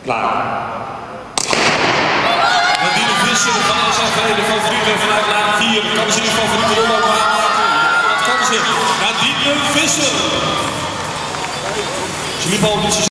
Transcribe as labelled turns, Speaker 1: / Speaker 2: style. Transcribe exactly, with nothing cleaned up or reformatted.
Speaker 1: Klaar.
Speaker 2: Nadine Visser van S A V, de favoriete vanuit lijn vier. Kan ze die favoriete rol ook aanmaken? Ja, dat kan ze. Nadine Visser. Ze liep al